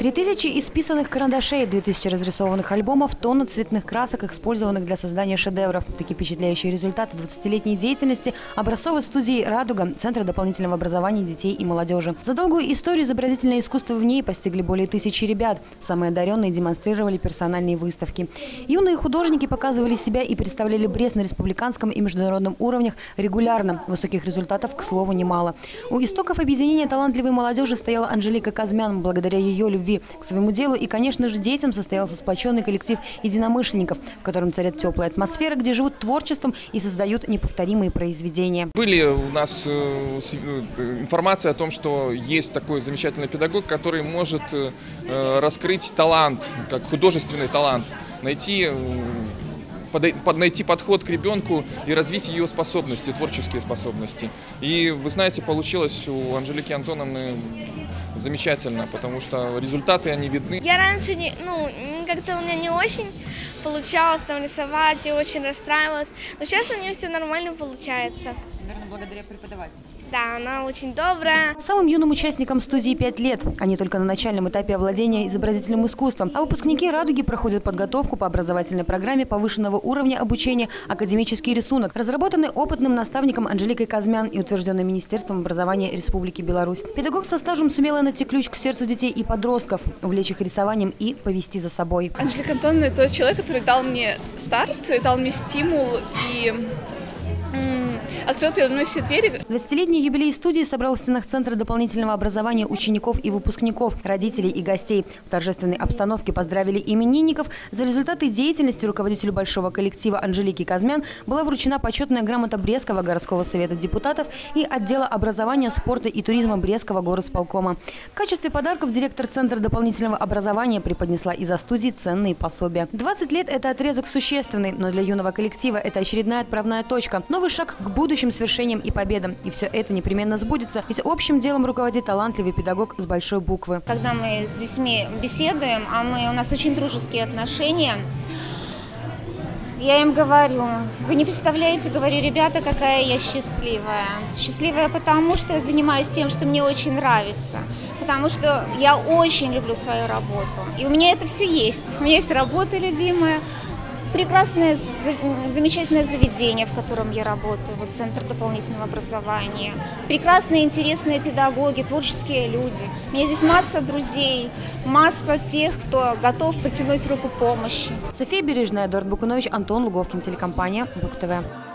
3000 исписанных карандашей, 2000 разрисованных альбомов, тонны цветных красок, использованных для создания шедевров. Такие впечатляющие результаты 20-летней деятельности образцовой студии «Радуга» Центра дополнительного образования детей и молодежи. За долгую историю изобразительное искусство в ней постигли более 1000 ребят. Самые одаренные демонстрировали персональные выставки. Юные художники показывали себя и представляли Брест на республиканском и международном уровнях регулярно. Высоких результатов, к слову, немало. У истоков объединения талантливой молодежи стояла Анжелика Казмян. Благодаря ее любви к своему делу и, конечно же, детям состоялся сплоченный коллектив единомышленников, в котором царит теплая атмосфера, где живут творчеством и создают неповторимые произведения. Были у нас информация о том, что есть такой замечательный педагог, который может раскрыть талант, как художественный талант, найти подход к ребенку и развить ее способности, творческие способности. И вы знаете, получилось у Анжелики Антоновны замечательно, потому что результаты, они видны. Я раньше, как-то у меня не очень получалось там рисовать, и очень расстраивалась, но сейчас у нее все нормально получается. Наверное, благодаря преподавателю. Да, она очень добрая. Самым юным участникам студии 5 лет. Они только на начальном этапе овладения изобразительным искусством. А выпускники «Радуги» проходят подготовку по образовательной программе повышенного уровня обучения «Академический рисунок», разработанный опытным наставником Анжеликой Казмян и утвержденный Министерством образования Республики Беларусь. Педагог со стажем сумела найти ключ к сердцу детей и подростков, увлечь их рисованием и повести за собой. Анжелика Антоновна – это тот человек, который дал мне старт, дал мне стимул и открыл передо мной все двери. 20-летний юбилей студии собрал в стенах Центра дополнительного образования учеников и выпускников, родителей и гостей. В торжественной обстановке поздравили именинников. За результаты деятельности руководителю большого коллектива Анжелики Казмян была вручена почетная грамота Брестского городского совета депутатов и отдела образования, спорта и туризма Брестского горосполкома. В качестве подарков директор Центра дополнительного образования преподнесла из-за студии ценные пособия. 20 лет – это отрезок существенный, но для юного коллектива это очередная отправная точка. Новый шаг к будущим свершениям и победам. И все это непременно сбудется, ведь общим делом руководит талантливый педагог с большой буквы. Когда мы с детьми беседуем, у нас очень дружеские отношения, я им говорю: вы не представляете, говорю, ребята, какая я счастливая. Счастливая потому, что я занимаюсь тем, что мне очень нравится. Потому что я очень люблю свою работу. И у меня это все есть. У меня есть работа любимая. Прекрасное, замечательное заведение, в котором я работаю, вот Центр дополнительного образования. Прекрасные, интересные педагоги, творческие люди. У меня здесь масса друзей, масса тех, кто готов протянуть руку помощи. София Бережная, Эдуард Букунович, Антон Луговкин, телекомпания БуК ТВ.